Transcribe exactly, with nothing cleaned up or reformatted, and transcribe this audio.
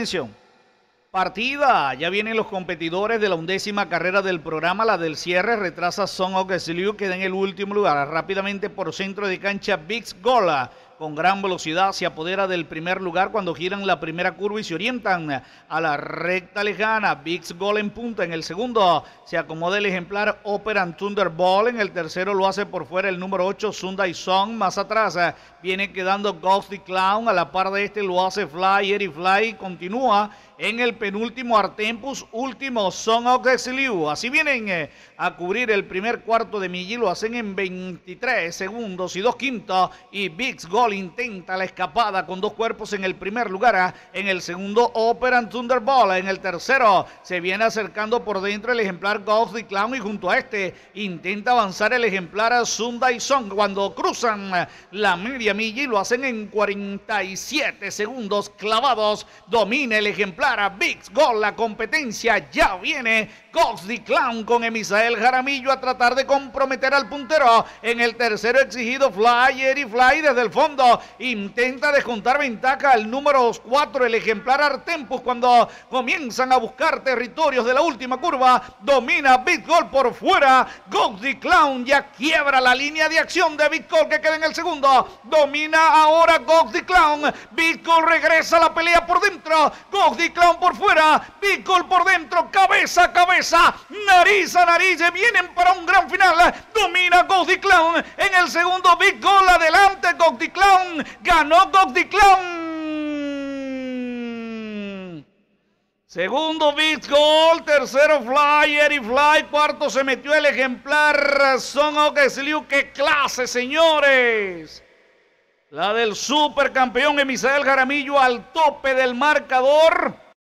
Atención. Partida, ya vienen los competidores de la undécima carrera del programa, la del cierre, retrasa Song of Slew, queda en el último lugar, rápidamente por centro de cancha Big's Goal, con gran velocidad se apodera del primer lugar cuando giran la primera curva y se orientan a la recta lejana. Big's Goal en punta. En el segundo se acomoda el ejemplar Operan Thunderbolt. En el tercero lo hace por fuera el número ocho Sunday Song. Más atrás viene quedando Ghosty Clown. A la par de este lo hace Fly, Eri Fly. Continúa en el penúltimo Artempus, último Song of the Slew. Así vienen eh, a cubrir el primer cuarto de milla y lo hacen en veintitrés segundos y dos quintos. Y Big's Goal intenta la escapada con dos cuerpos en el primer lugar. En el segundo Operan Thunderbolt. En el tercero se viene acercando por dentro el ejemplar Ghosty Clown y junto a este intenta avanzar el ejemplar Sunday Song. Cuando cruzan la media milla y lo hacen en cuarenta y siete segundos clavados, domina el ejemplar Big's Goal. La competencia ya viene. Ghosty Clown con Emisael Jaramillo a tratar de comprometer al puntero. En el tercero exigido Fly, Eri Fly desde el fondo intenta descontar ventaja al número cuatro, el ejemplar Artempus. Cuando comienzan a buscar territorios de la última curva, domina Big's Goal por fuera. Ghosty Clown ya quiebra la línea de acción de Big's Goal, que queda en el segundo. Domina ahora Ghosty Clown. Big's Goal regresa a la pelea por dentro. Ghosty Clown por fuera. Big's Goal por dentro. Cabeza a cabeza. Nariz a nariz. Vienen para un gran final. Domina Ghosty Clown. En el segundo Big's Goal adelante. Ghosty Clown. Ganó Ghosty Clown. Segundo Big's Goal. Tercero Fly, Eri Fly. Cuarto se metió el ejemplar Song of the Slew. ¡Qué clase, señores! La del supercampeón Emisael Jaramillo al tope del marcador.